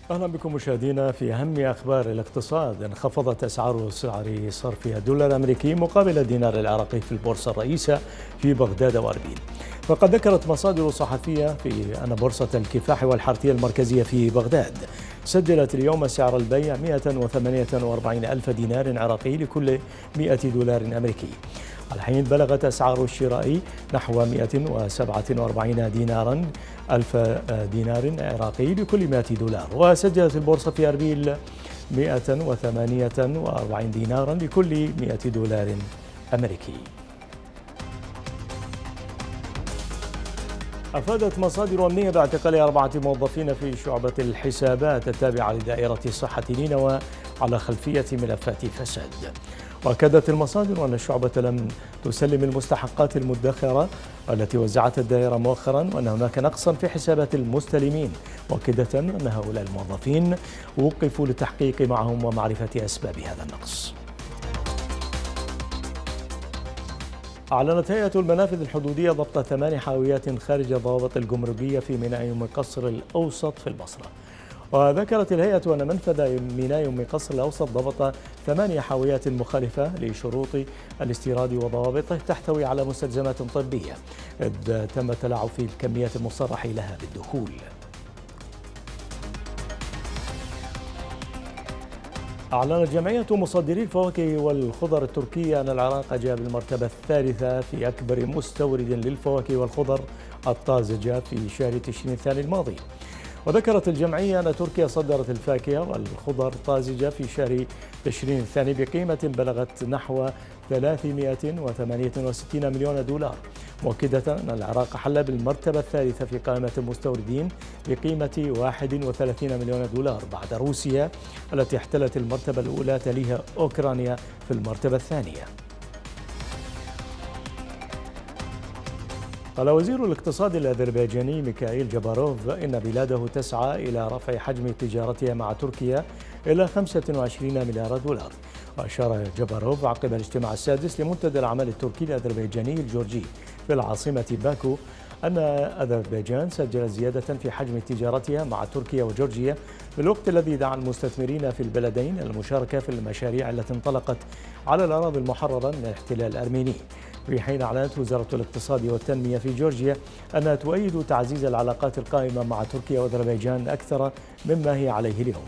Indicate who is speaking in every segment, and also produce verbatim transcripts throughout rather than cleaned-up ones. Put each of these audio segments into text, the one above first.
Speaker 1: أهلا بكم مشاهدينا في أهم أخبار الاقتصاد. انخفضت أسعار سعر صرف الدولار الأمريكي مقابل الدينار العراقي في البورصة الرئيسة في بغداد وأربيل. وقد ذكرت مصادر صحفية في أن بورصة الكفاح والحرثية المركزية في بغداد سجلت اليوم سعر البيع مئة وثمانية وأربعين ألف دينار عراقي لكل مئة دولار أمريكي، على حين بلغت أسعار الشراء نحو مئة وسبعة وأربعين دينارا ألف دينار عراقي لكل مئة دولار. وسجلت البورصة في أربيل مئة وثمانية وأربعين دينارا لكل مئة دولار أمريكي. أفادت مصادر أمنية باعتقال أربعة موظفين في شعبة الحسابات التابعة لدائرة صحة نينوى على خلفية ملفات فساد. وأكدت المصادر أن الشعبة لم تسلم المستحقات المدخرة التي وزعتها الدائرة مؤخرا، وأن هناك نقصا في حسابات المستلمين، مؤكدة أن هؤلاء الموظفين وقفوا للتحقيق معهم ومعرفة أسباب هذا النقص. أعلنت هيئة المنافذ الحدودية ضبط ثمان حاويات خارج الضوابط الجمركية في ميناء أم قصر الأوسط في البصرة. وذكرت الهيئة أن منفذ ميناء أم قصر الأوسط ضبط ثمانية حاويات مخالفة لشروط الاستيراد وضوابطه تحتوي على مستلزمات طبية، إذ تم التلاعب في الكميات المصرح لها بالدخول. أعلنت جمعية مصدري الفواكه والخضر التركية أن العراق جاء بالمرتبة الثالثة في أكبر مستورد للفواكه والخضر الطازجة في شهر تشرين الثاني الماضي. وذكرت الجمعية أن تركيا صدرت الفاكهة والخضر الطازجة في شهر تشرين الثاني بقيمة بلغت نحو ثلاثمئة وثمانية وستين مليون دولار، مؤكدة أن العراق حل بالمرتبة الثالثة في قائمة المستوردين بقيمة واحد وثلاثين مليون دولار بعد روسيا التي احتلت المرتبة الأولى، تليها أوكرانيا في المرتبة الثانية. قال وزير الاقتصاد الأذربيجاني ميخائيل جاباروف إن بلاده تسعى إلى رفع حجم تجارتها مع تركيا إلى خمسة وعشرين مليار دولار. وأشار جاباروف عقب الاجتماع السادس لمنتدى الأعمال التركي الأذربيجاني الجورجي في العاصمة باكو أن أذربيجان سجلت زيادة في حجم تجارتها مع تركيا وجورجيا في الوقت الذي دعا المستثمرين في البلدين المشاركة في المشاريع التي انطلقت على الأراضي المحررة من الاحتلال الأرميني. في حين أعلنت وزارة الاقتصاد والتنمية في جورجيا أنها تؤيد تعزيز العلاقات القائمة مع تركيا وأذربيجان أكثر مما هي عليه اليوم.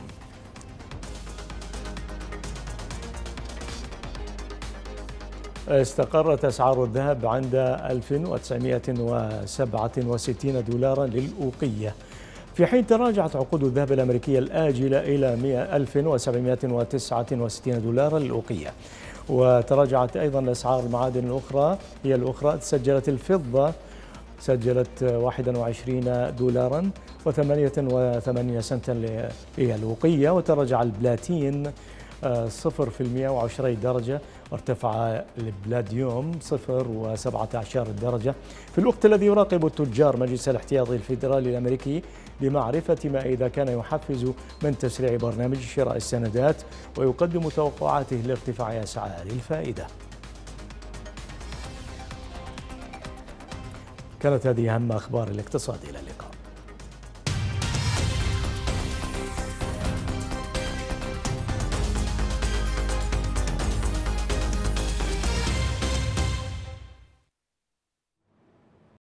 Speaker 1: استقرت أسعار الذهب عند ألف وتسعمئة وسبعة وستين دولارا للأوقية، في حين تراجعت عقود الذهب الأمريكية الآجلة إلى ألف وسبعمئة وتسعة وستين دولارا للأوقية. وتراجعت أيضا أسعار المعادن الأخرى هي الأخرى. سجلت الفضة سجلت واحد وعشرين دولارا وثمانية وثمانين سنتا للأوقية، وتراجع البلاتين صفر في المئة وعشرين درجة، وارتفع البلاديوم صفر وسبعة عشر درجة، في الوقت الذي يراقب التجار مجلس الاحتياطي الفيدرالي الأمريكي لمعرفة ما إذا كان يحفز من تسريع برنامج شراء السندات ويقدم توقعاته لارتفاع أسعار الفائدة. كانت هذه أهم أخبار الاقتصاد، إلى اللقاء.